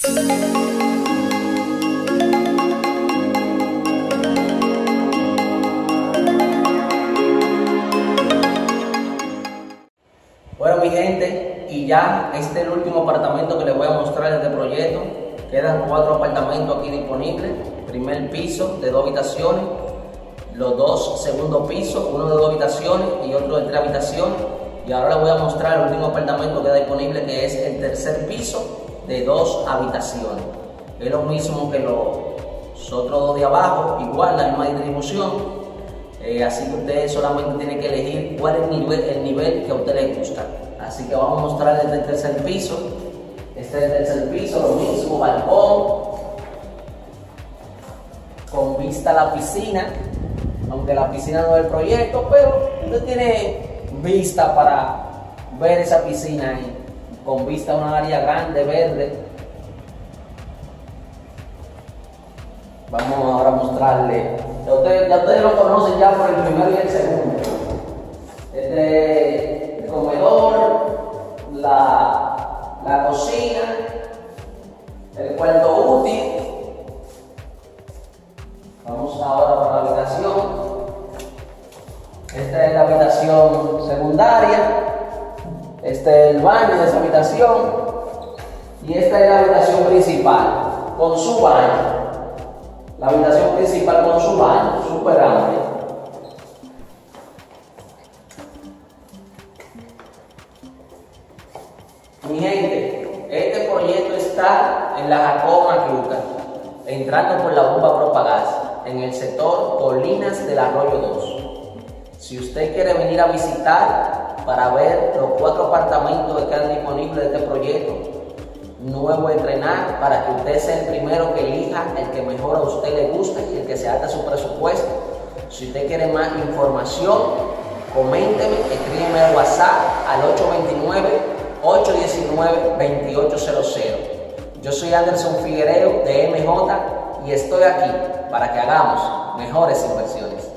Bueno, mi gente, y ya este es el último apartamento que les voy a mostrar de este proyecto. Quedan 4 apartamentos aquí disponibles. Primer piso de 2 habitaciones, los 2 segundos pisos, uno de 2 habitaciones y otro de 3 habitaciones. Y ahora les voy a mostrar el último apartamento que queda disponible, que es el tercer piso de 2 habitaciones. Es lo mismo que los otros 2 de abajo, igual la misma distribución. Así que usted solamente tiene que elegir cuál es el nivel que a usted le gusta. Así que vamos a mostrar desde el tercer piso. Este es el tercer piso, lo mismo, balcón, con vista a la piscina, aunque la piscina no es el proyecto, pero usted tiene vista para ver esa piscina ahí, con vista a una área grande, verde. Vamos ahora a mostrarle. Ya ustedes lo conocen ya por el primero y el segundo. Este es el comedor, la cocina, el cuarto útil. Vamos ahora para la habitación. Esta es la habitación secundaria. Este es el baño de esa habitación. Y esta es la habitación principal, con su baño. La habitación principal con su baño, súper amplia. Mi gente, este proyecto está en la Jacobo Magluta, entrando por la bomba Propagás, en el sector Colinas del Arroyo 2. Si usted quiere venir a visitar para ver los 4 apartamentos que quedan disponibles de este proyecto, nuevo entrenar, para que usted sea el primero que elija el que mejor a usted le gusta y el que se adapte a su presupuesto. Si usted quiere más información, coménteme, escríbeme al WhatsApp al 829-819-2800. Yo soy Anderson Figuereo de MJ y estoy aquí para que hagamos mejores inversiones.